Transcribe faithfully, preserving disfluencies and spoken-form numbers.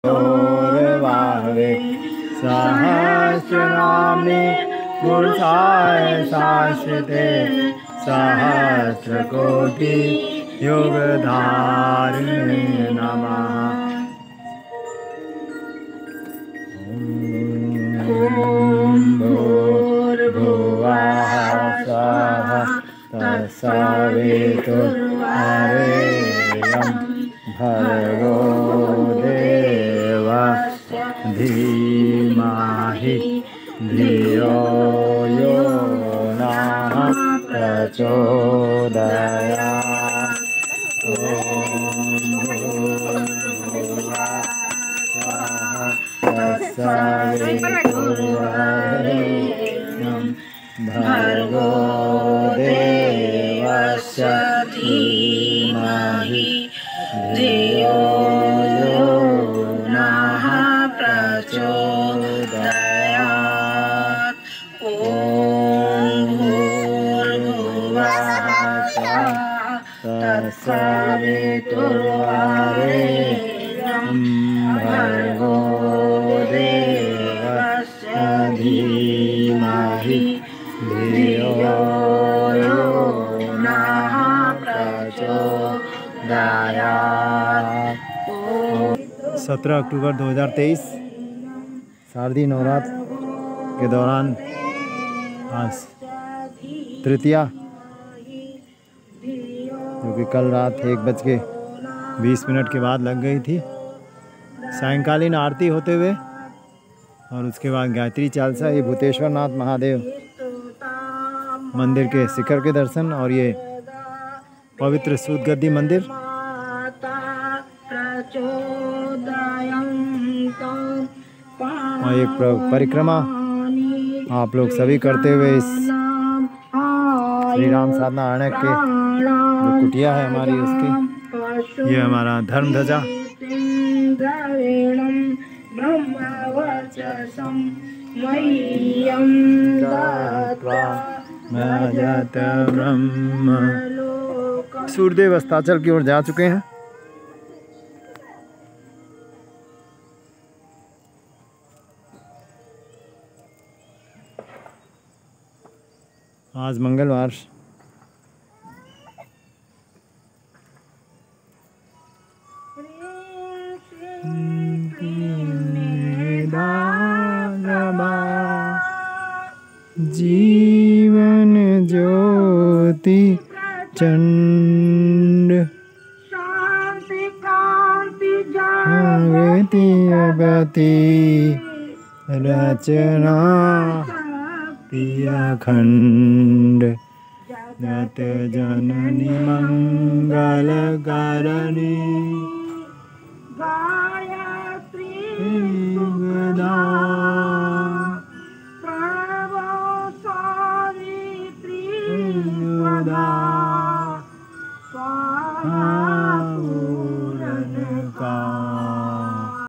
पूर्वारे सहस्रनाम्नि पुरुषाय शाश्वते सहस्रकोटि योगधारिणे नमः। ॐ भूर्भुवः स्वः तत्सवितुर्वरेण्यं भर्गो देवस्य धीमहि धियो यो नः प्रचोदयात्। ॐ भूर्भुवः स्वः तत्सवितुर्वरेण्यं भर्गो देवस्य धीमहि धियो यो नः प्रचोदयात्। ॐ भूर्भुवः स्वः तत्सवितुर्वरेण्यं भर्गो देवस्य धीमहि धियो यो नः प्रचोदयात्। सत्रह अक्टूबर दो हज़ार तेईस शारदीय नवरात्र के दौरान आज तृतीया, जो कि कल रात एक बज के बीस मिनट के बाद लग गई थी। सायंकालीन आरती होते हुए और उसके बाद गायत्री चालीसा, ये भूतेश्वर नाथ महादेव मंदिर के शिखर के दर्शन और ये पवित्र सूत गद्दी मंदिर और एक परिक्रमा आप लोग सभी करते हुए इस श्री राम साधना अरण्य के जो कुटिया है हमारी, उसकी ये हमारा धर्म ध्वजा ब्रह्म। सूर्यदेव अस्ताचल की ओर जा चुके हैं। आज मंगलवार जीवन ज्योति चंड जागृति अगति रचना प्रियखंड जत जननी मंगलकारणी गायत्री गदा प्रणव सावित्री